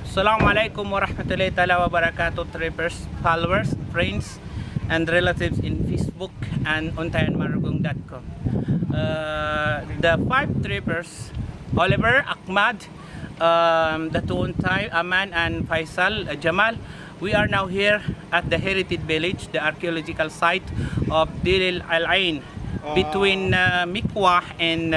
Assalamualaikum warahmatullahi ta'ala wabarakatuh, trippers, followers, friends, and relatives in Facebook and untayanmarugong.com. The 5 trippers, Oliver, Ahmad, the two Untay, Aman, and Faisal, Jamal, we are now here at the Heritage Village, the archaeological site of Dir Al-Ain, between Mikwah and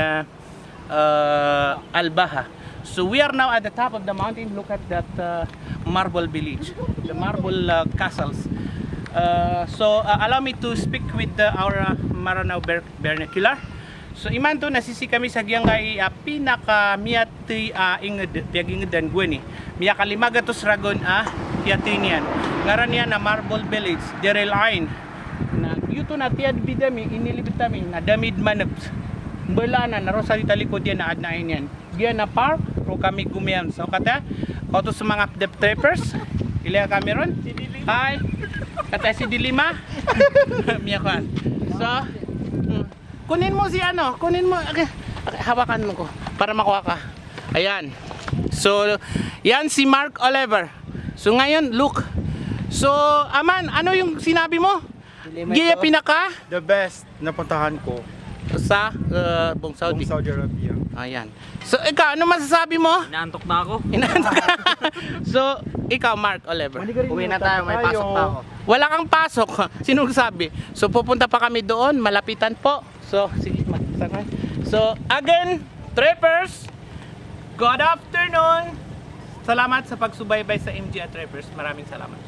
Al-Baha. So we are now at the top of the mountain. Look at that marble village, the marble castles. Allow me to speak with our Maranao vernacular. So iman to nasisi kami sa giyang kay pinaka miyati inged piagingedan gweni. Miya kalimagatos ragon yatinian. Ngaran niya na marble village, Dir Al-Ain. Na yuto na tiad bidami inilibit kami na damid manap. Bala na narosali talikod yan na adnain yan. Diyan na park ro kami gumiyan. So kata auto sa mga trippers. Ilang kami ron? Hi. Kata si Dilima. Miyakan. So kunin mo si ano, kunin mo. Okay. Hawakan mo ko para makuha ka. Ayan. So yan si Mark Oliver. So ngayon look. So Aman, ano yung sinabi mo? Gaya pinaka the best na puntahan ko sa buong Saudi. Saudi Arabia. Ayan. So ikaw, ano masasabi mo? Inaantok na ako. Inaantok ka. So ikaw, Mark Oliver. Uwi na tayo, may pasok pa ako. Wala kang pasok. Sino sabi? So pupunta pa kami doon, malapitan po. So sige, mag-sakay. So again, trippers, good afternoon. Salamat sa pagsubaybay sa MG at Trippers. Maraming salamat.